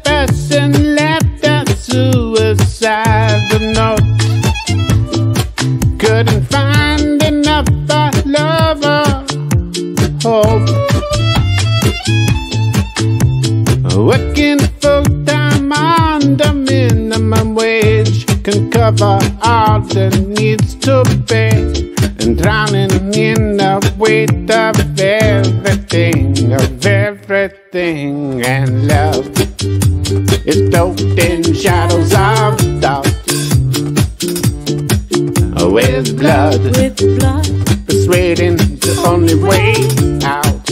person left a suicide note. Couldn't find enough love or hope. Working full-time on the minimum wage can cover all that needs to pay, and drowning in the weight of everything, and love is cloaked in shadows of doubt. With blood, persuading the only way out.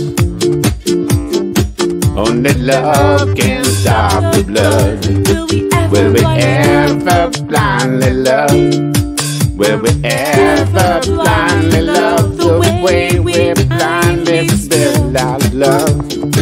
Only love can stop the blood. Will we ever blindly love? Will we ever blindly love the way we blindly spill our love?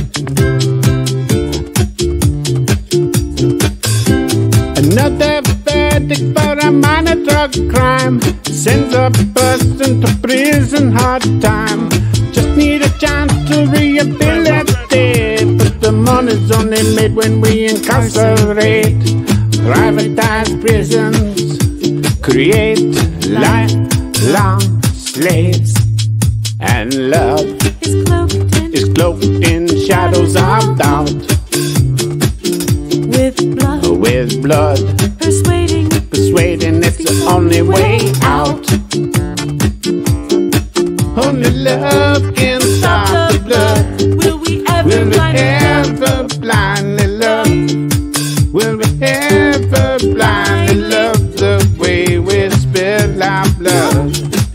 Another verdict for a minor drug crime sends a person to prison hard time. Just need a chance to rehabilitate, but the money's only made when we incarcerate. Privatize prisons, create lifelong slaves, and love is cloaked in shadows of doubt. With blood, persuading it's the only way out. Only love can stop the blood. Will we ever blindly love? Will we ever blindly love the way we spill our blood?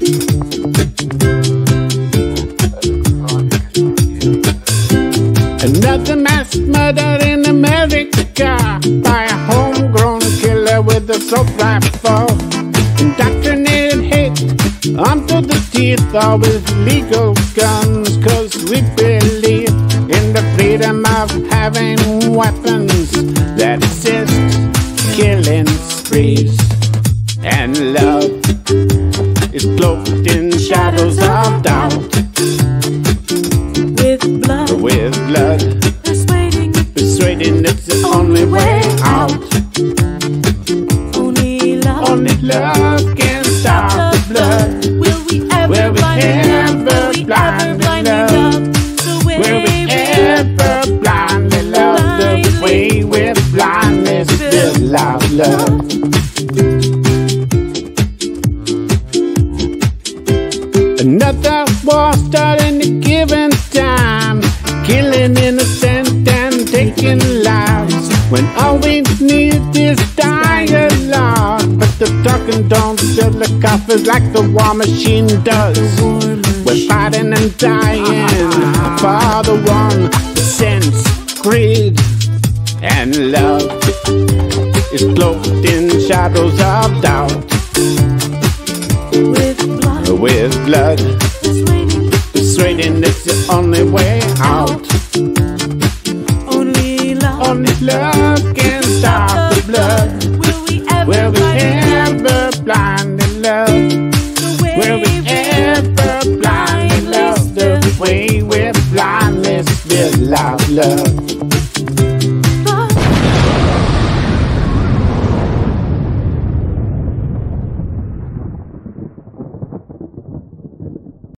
Another mass murder in America by a homegrown killer with a assault rifle. Indoctrinated hate onto the teeth, always legal guns, 'cause we believe in the freedom of having weapons that assist killing sprees. And love is cloaked in shadows of doubt. With blood, persuading it's the only way out. Only love can stop the blood. Will we ever blindly love? Will we ever blindly love the way we're blindly still our love? Another war starting a given time, killing innocent and taking lives, when all we need is dialogue. But the talking don't fill the coffers like the war machine does. We're fighting and dying for the one sense, greed, and love is cloaked in shadows of doubt. With blood, persuading it's the only way out. Only love can stop the blood. Will we ever blindly love? Will we ever blindly love the way we're blindly still our love?